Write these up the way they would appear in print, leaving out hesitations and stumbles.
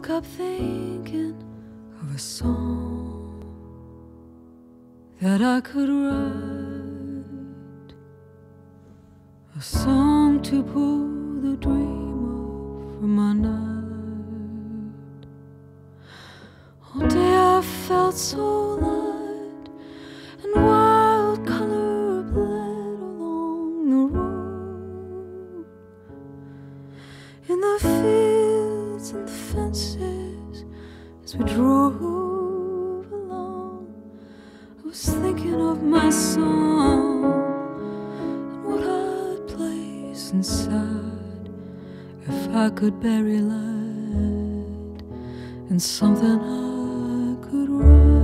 woke up thinking of a song that I could write, a song to pull the dream off from my night. All day I felt so light, and wild color bled along the road, in the fields and the fences as we drove along. I was thinking of my song and what I'd place inside if I could bury light in something I could write.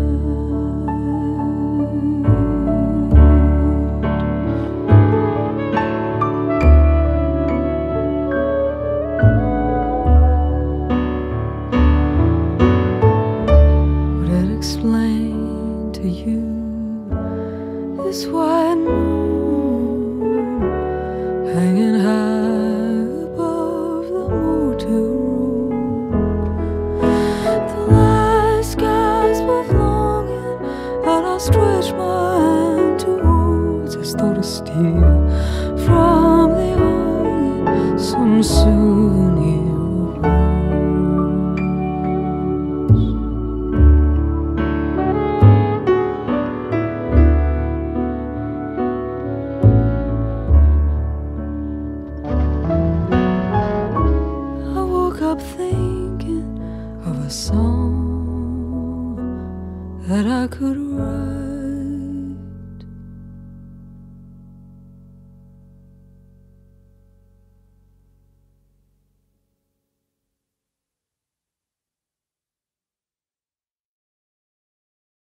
Explain to you this white moon hanging high above the motel room, the last gasp of longing that I stretch my hand towards, as though to steal from the only some souvenir. Up thinking of a song that I could write.